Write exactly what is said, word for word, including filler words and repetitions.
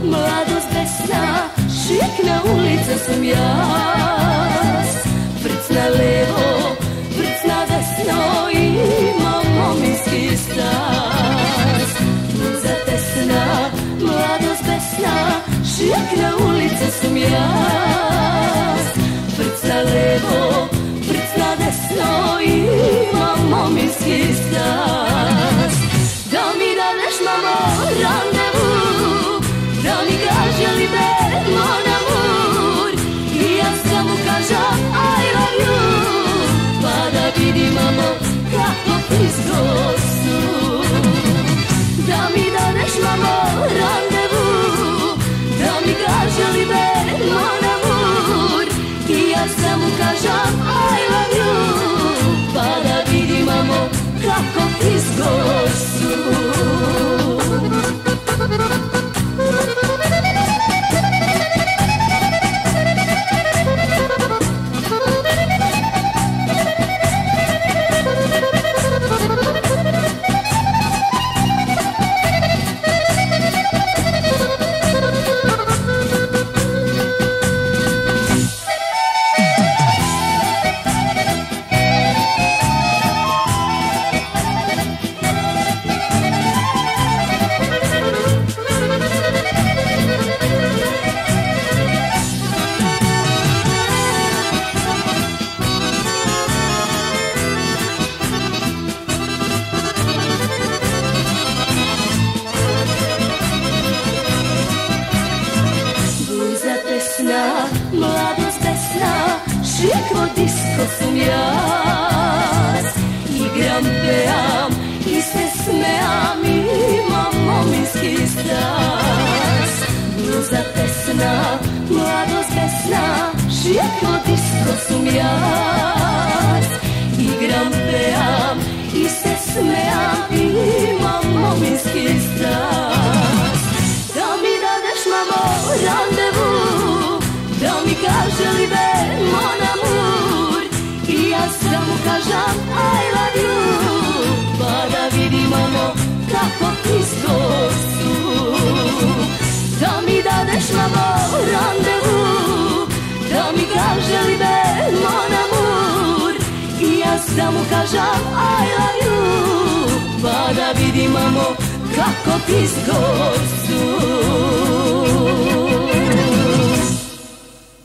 mladost besna, šikna ulica sam jas. Vrc na levo, vrc na desno, imam mominski stas. Bluza tesna, mladost besna, šikna ulica sam jas. Vrc na levo, vrc na desno, imam mominski stas. Da mi dadeš, mamo, randevu, da mi kaže li me mon amour, i ja samo kažem I love you, pa da vidi, mamo, kako blisko su. Da mi dadeš, mamo, randevu, da mi kaže li me mon amour, i ja samo kažem I love you, pa da vidi, mamo, kako blisko su. Mladost besna, šikvo disko sam jas. Igram, peam i se smejam, imam mominski stas. Bluza tesna, mladost besna, šikvo disko sam jas. Igram, peam i se smejam, imam mominski stas. Da mi dadeš, mamo, randevu, da mi kaže li me mon amour, i ja samo kažem I love you, pa da vidi, mamo, kako blisko su. Da mi dadeš, mamo, randevu, da mi kaže li me mon amour, i ja samo kažem I love you, pa da vidi, mamo, kako blisko su.